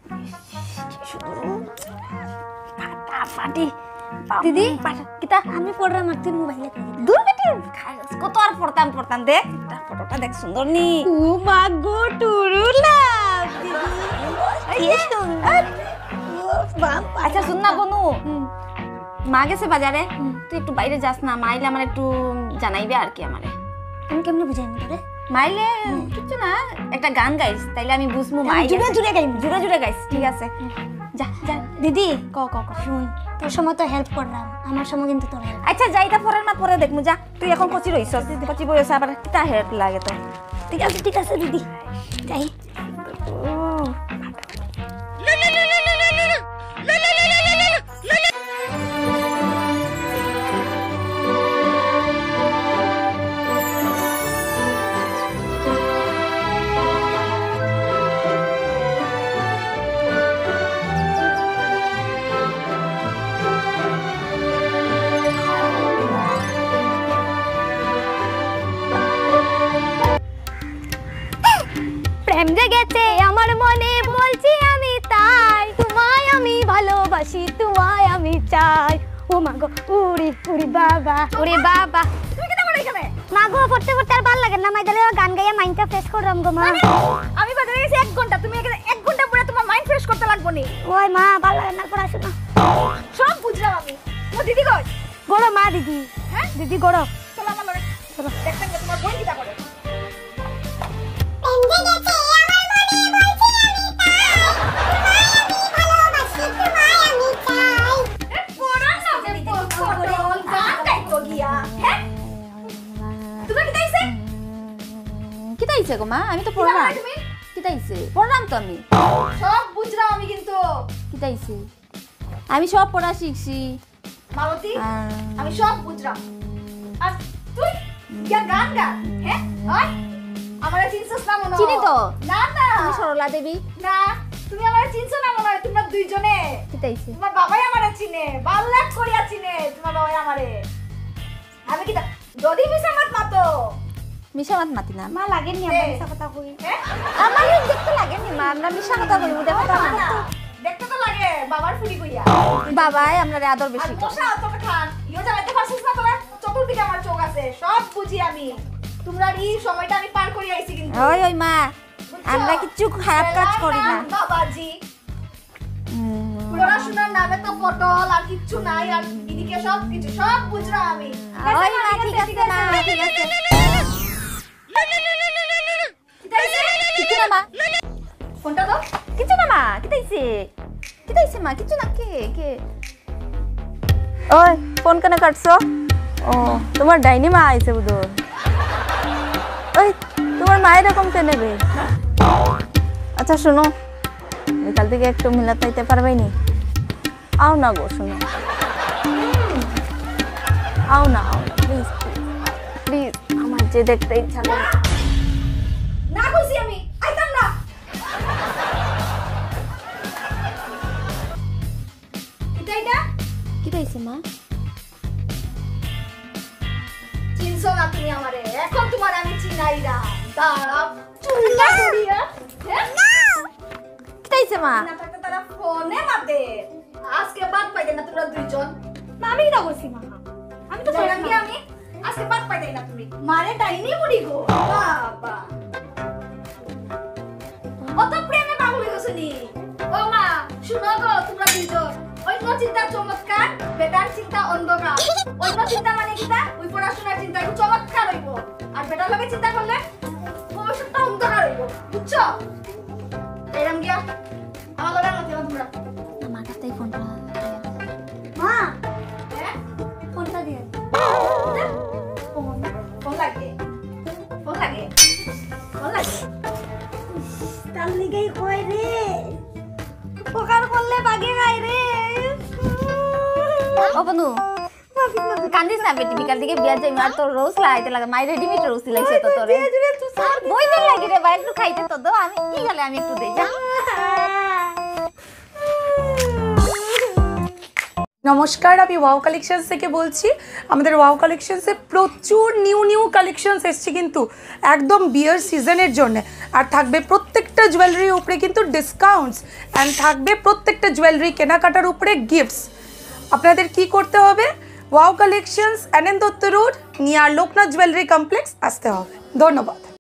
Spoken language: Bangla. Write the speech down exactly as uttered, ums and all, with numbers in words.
ফাটাফাটি দিদি kita আমি পড়রা মারছি মোবাইলে দূর বেটি কত আর পড়তাম পড়তাম দেখ ফটোটা দেখ সুন্দর নি ও মা গো টুরুলা দিদি এই সুন্দর ও বাপ আচ্ছা শুন না বনু মা গেছে বাজারে তুই একটু বাইরে যাস না মাইলে আমার একটু জানাইবে আর কি আমারে আমি কেমনে বুঝাইনি তোরে মাইলে কিছু না একটা গান গাইস তাইলে আমি বুঝমু মাই জুড়ে জুড়ে গাইম জুড়ে জুড়ে গাইস ঠিক আছে যা যা দিদি ক ক ক শুন তোর সময় তো হেল্প করলাম আমার সময় কিন্তু তোর হেল্প আচ্ছা যাইতা পরে না পরে দেখমু যা তুই এখন কচি রইছ কচি বয়স আবার কিটা হেল্প লাগে তো ঠিক আছে ঠিক আছে দিদি যাই প্রেম জেগেছে আমার মনে বলছি আমি তাই তোমায় আমি ভালোবাসি তোমায় আমি চাই ও মা গো উড়ি উড়ি বাবা উড়ি বাবা তুমি কি করে এখানে মা গো পড়তে পড়তে আর ভালো লাগে না মাইদালে গান গাইয়া মাইন্ডটা ফ্রেশ করলাম গো মা আমি বাজারে গেছি এক ঘন্টা তুমি এখানে এক ঘন্টা পরে তোমার মাইন্ড ফ্রেশ করতে লাগবে নি ওই মা ভালো লাগে না পড়াশোনা সব বুঝলাম আমি ও দিদি কই গড়ো মা দিদি হ্যাঁ দিদি গড়ো চলো আমার লগে চলো দেখতেন তোমার বোন কিটা করে গো মা আমি তো পড়লাম কি তাইছে পড়লাম তো আমি সব বুঝলাম আমি কিন্তু কি তাইছে আমি সব পড়া শিখছি মালতী আমি সব বুঝলাম আর তুই কি গান গা হ্যাঁ ওই আমারে চিনছস না মনে চিনি তো না না তুমি সরলা দেবী না তুমি আমারে চিনছ না মনে হয় তোমরা দুইজনে কি তাইছে তোমার বাবাই আমারে চিনে বাল্লাক করিয়া চিনে তোমার বাবাই আমারে আমি কি যদি মিছা মাত মাতো মিশা মাত মাতি না মা লাগেনি আমরা মিশা কথা কই হ্যাঁ আমার দেখতে লাগেনি মা আমরা মিশা কথা কই দেখো না দেখতে তো লাগে বাবার ফুলি কইয়া বাবাই আমরারে আদর বেশি করে বসা তো খান ইও জানাইতে পারছিস না তোরা চতুর্দিকে আমার চোখ আছে সব বুঝি আমি তোমরা এই সময়টা আমি পার করি আইছি কিন্তু ওই ওই মা আমরা কিছু খারাপ কাজ করি না বাবাজি পড়াশোনার নামে তো পটল আর কিছু নাই আর এদিকে সব কিছু সব বুঝরা আমি ওই মা ঠিক আছে মা ঠিক আছে কিছু না মা ফোনটা দাও কিছু না মা কি তাইছে কি তাইছে মা কিছু না কে কে ওই ফোন কেন কাটছো ও তোমার ডাইনি মা আইছে বুঝো ওই তোমার মা এরকম কে নেবে আচ্ছা শোনো কাল থেকে একটু মিলাতে পারবে নি আও না গো শোনো আও না আও না প্লিজ প্লিজ আমার যে দেখতে ইচ্ছা করে না কইছি আমি আইতাম না কিটাইটা কিটাইছে মা চিনছো না তুমি আমারে এখন তোমার আমি চিনাইরা দাঁড়াও চুলটা করিয়া হ্যাঁ কিটাইছে মা না থাকতে তারা ফোনে মাতে আজকে বাদ পাইতে না তোমরা দুইজন মা আমি কি কইছি মা আমি তো বললাম কি আমি আজকে বাদ পাইতে না তুমি মারে ডাইনি বুড়ি গো বাবা অত প্রেমে পাগল হইছো নি ও মা শুনো গো তোমরা দুইজন অন্য চিন্তা চমৎকার বেটার চিন্তা অন্ধকার অন্য চিন্তা মানে কিটা ওই পড়াশোনার চিন্তা একটু চমৎকার হইব আর বেটার লগে চিন্তা করলে ভবিষ্যৎটা অন্ধকার হইব বুঝছো এরম গিয়া আমার লগে মত তোমরা আমার কাছেই ফোনটা মা হ্যাঁ ফোনটা দিয়ে ফোন ফোন লাগে ফোন লাগে ফোন লাগে তার লিগেই কই রে উপকার করলে বাগে গায় রে ও বনু কান্দিস না বেটি বিকাল থেকে বিয়া যাই মার তো রোজ লাইতে লাগে মাই রেডিমেড রোজ লাইছে তো তোরে বই দিন লাগি রে ভাই একটু খাইতে তো দাও আমি কি গেলে আমি একটু দেই যা নমস্কার, আমি ওয়াও কালেকশনস থেকে বলছি। আমাদের ওয়াও কালেকশনসে প্রচুর নিউ নিউ কালেকশনস এসছে কিন্তু একদম বিয়ার সিজনের জন্য। আর থাকবে প্রত্যেকটা জুয়েলারির উপরে কিন্তু ডিসকাউন্টস, অ্যান্ড থাকবে প্রত্যেকটা জুয়েলারি কেনাকাটার উপরে গিফটস। আপনাদের কি করতে হবে? Wow collections, N N Dutta road, near Loknath jewellery complex আসতে হবে। ধন্যবাদ।